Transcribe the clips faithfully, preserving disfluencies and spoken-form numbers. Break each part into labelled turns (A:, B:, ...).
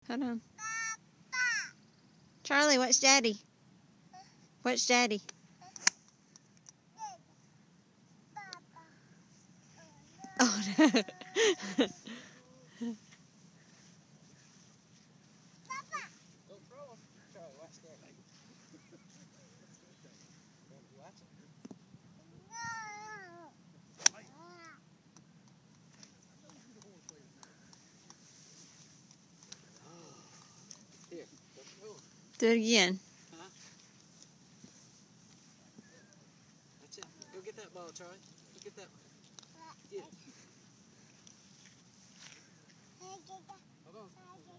A: Hold on. Charlie, what's Daddy? What's Daddy? Oh, no. Do it again.
B: Huh? That's it. Go get that ball, Charlie. Go get that. Get it. Hold on.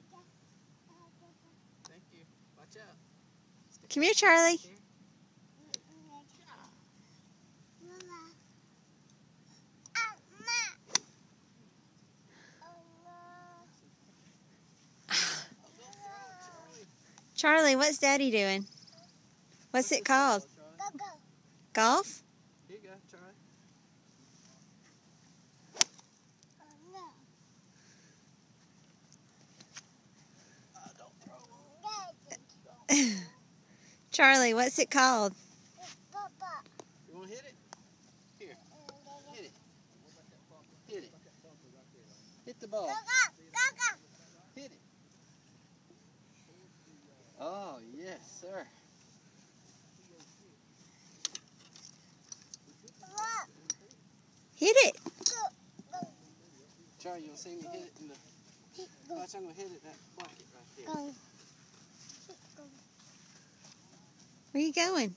B: Thank you. Watch out. Stick
A: Come here, Charlie.
B: here.
A: Charlie, what's Daddy doing? What's it called? Golf?
B: Here you go, Charlie. Uh, don't throw.
A: Charlie, what's it called?
B: You want to hit it? Here. Hit it. Hit it. Hit the ball. Hit it. Oh, yes, sir.
A: Hit it.
B: Charlie, you'll see me hit it in the... Watch, I'm going to hit it that bucket right there.
A: Where you going?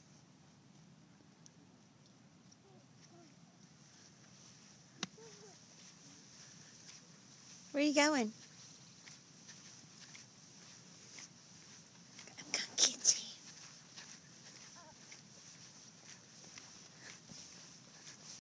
A: Where you going?